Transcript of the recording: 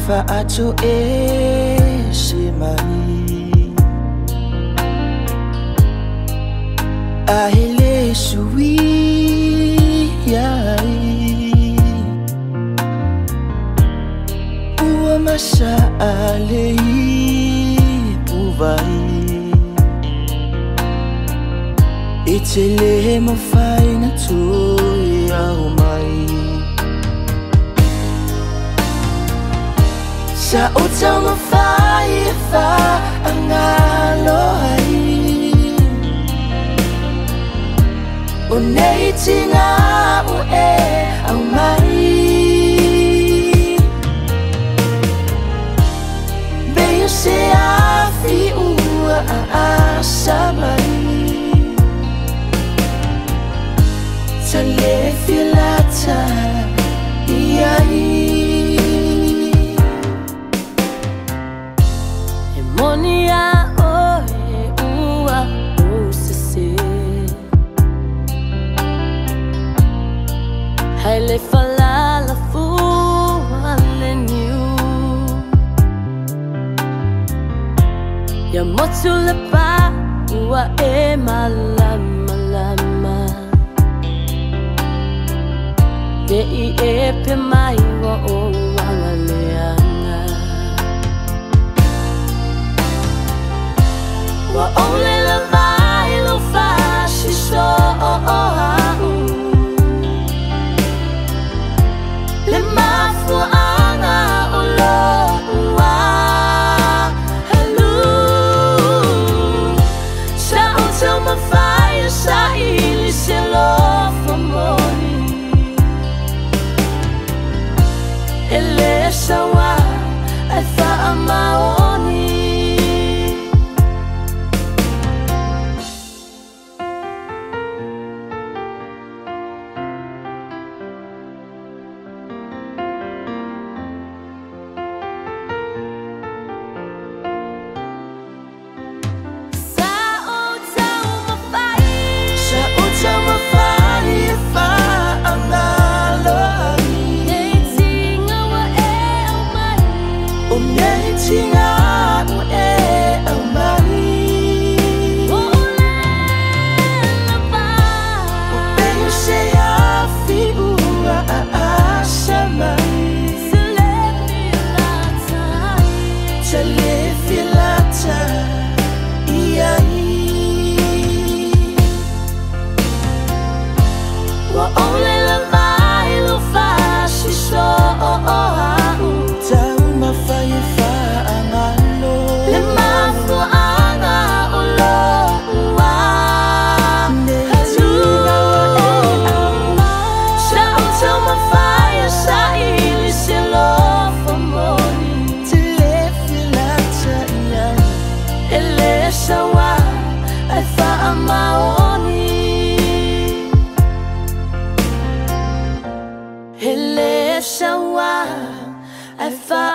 faato shemai ahele shui yai ua masa alei puvai itele mo fai na tu au mai sa utang mo fai fa angaloi unei tinga u au mai beyo se afi ua asamai tale filata iai monia oe ua usese haile falala fuale niu ya motu lepa ua e malama lama de I e pe mai wa o wanga leanga wa ole la vai lo fashi so le mafu anga o lo wa hello sa o ma fai sa ili se lo famoni ele sawa ai fa amaoni I